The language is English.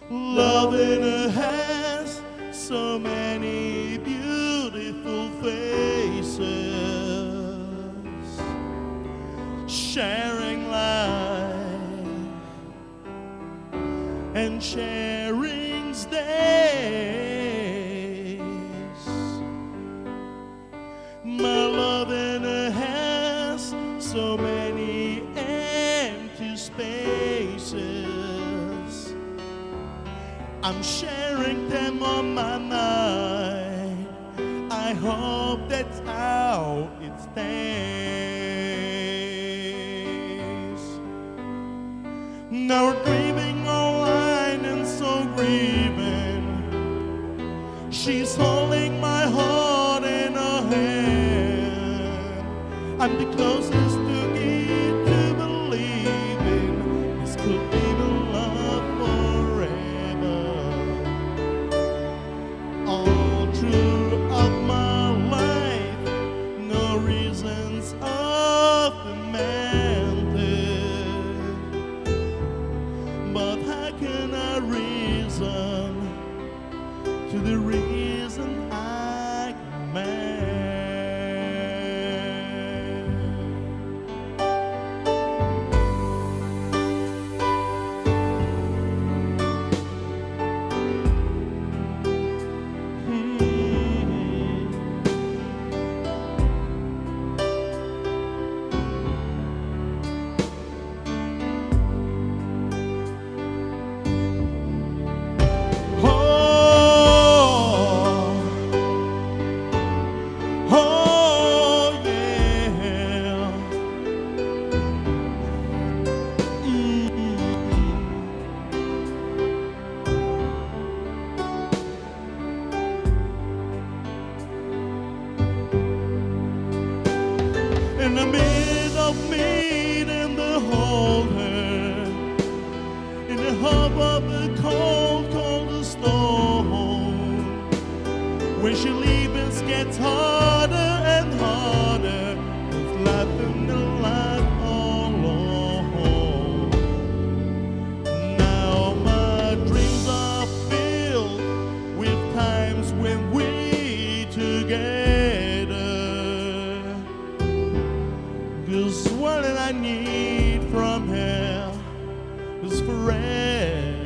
Loving her has so many beautiful faces, sharing life and sharing days. My loving her has so many empty spaces. I'm sharing them on my mind. I hope that's how it stays. Now we're dreaming online and so grieving. She's holding my heart in her hand. I'm the closest to it to believing this could be the love forever. All throughout my life, no reasons of demanding, but how can I reason to the reason I command? In the midst of meeting the holder, in the hub of the cold, cold storm, when she leaves gets harder and harder, with life in the life all alone. Now my dreams are filled with times when we together. 'Cause what I need from her is forever.